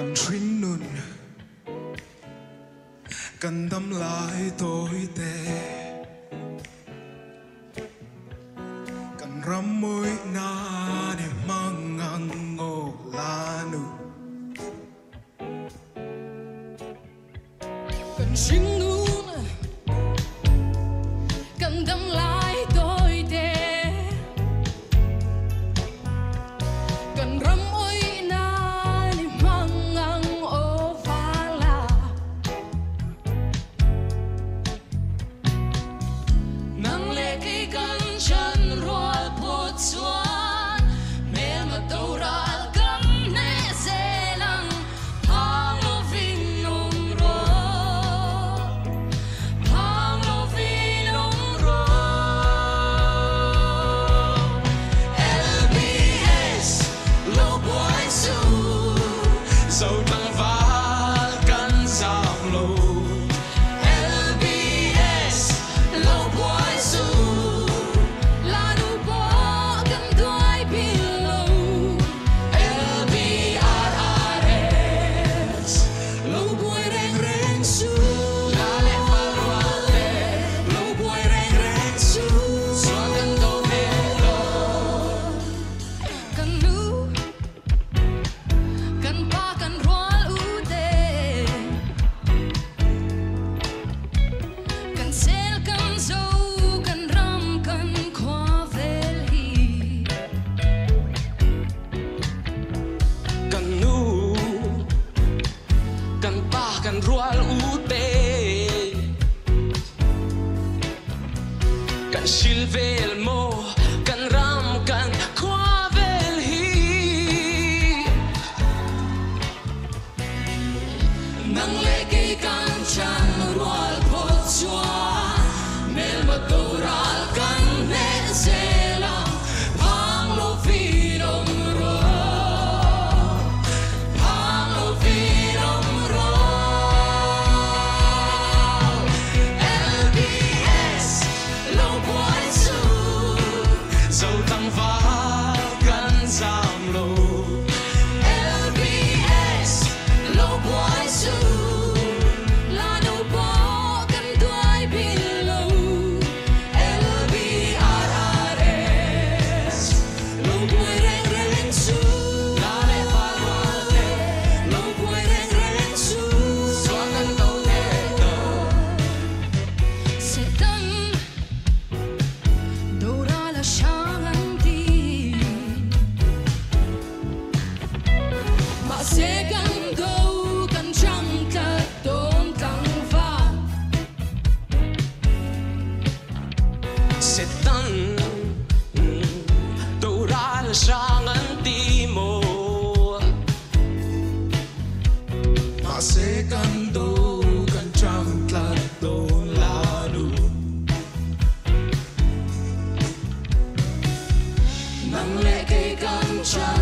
Cần trinh nun cần tâm lại tối tệ cần ram môi na để mang ngang ngô la nu cần trinh nun cần tâm lại tối tệ cần ram môi na để mang ngang ô pha la nang lệ cây cần chân ruột bột xuân mẹ mà tàu ra cắm nè dễ lăng hang lo vinh nung ro hang lo vinh nung ro LBS lo boy su dầu tăng vá cắn giảm lô LBS lo boy su la nu bo kan doi below LBRRS lo boy reng reng su la le faruate lo boy reng reng su suagan do melo kan nu kan pa kan roal ude kan sel kan zo kan ram kan kwa vel hi Cần nu cần pa cần rual ute cần silvel mo cần ram cần kwa vel hi nang le ke kan chan roal pot chua mel ma toral kan ne zela hang lo virom ro hang lo virom ro LBS lo boy su dầu tăng vá cắn giảm lô LBS lo boy su la no bo kan doi below LBRRS lo boy reng reng su la le faruate lo boy reng reng su suagan do melo se tan dora la shanti ma se kan go kan chang ta don tang va sẽ tan đâu ra là sang anh tim mô mà sẽ cần đâu cần trăng là đồ la nu nang le ke kan chang